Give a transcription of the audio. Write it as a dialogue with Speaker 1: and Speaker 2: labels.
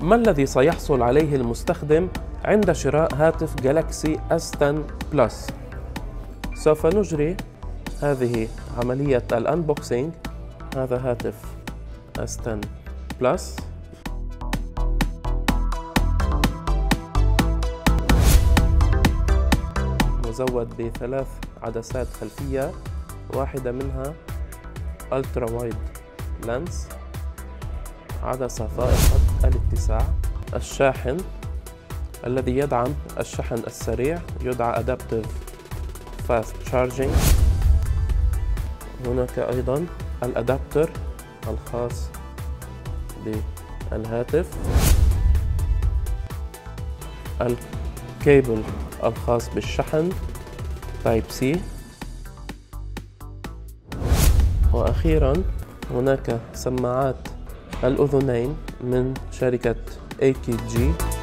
Speaker 1: ما الذي سيحصل عليه المستخدم عند شراء هاتف جالاكسي S10 بلس؟ سوف نجري هذه عملية الأنبوكسينج. هذا هاتف S10 بلس. مزود بثلاث عدسات خلفية، واحدة منها ألترا وايد لانس، عدسة فائقة الاتساع، الشاحن الذي يدعم الشحن السريع يدعى Adaptive Fast Charging. هناك أيضا الأدابتر الخاص بالهاتف، الكيبل الخاص بالشحن Type C، وأخيرا هناك سماعات الأذنين من شركة AKG.